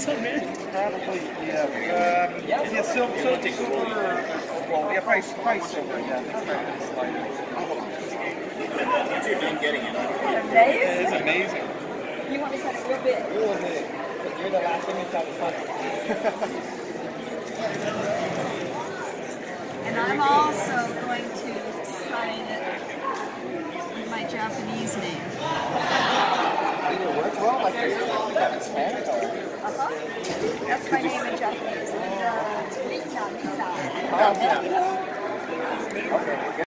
So many. Probably, yeah. Yeah, silver, well, yeah, probably silver, yeah. That's probably slighter. What's your name getting it? It is amazing. You want to set it real big? Real big. But you're the last image out of front. And I'm also going to sign it with my Japanese name. Either works well, like in Spanish or... That's my name in Japanese. And, Okay.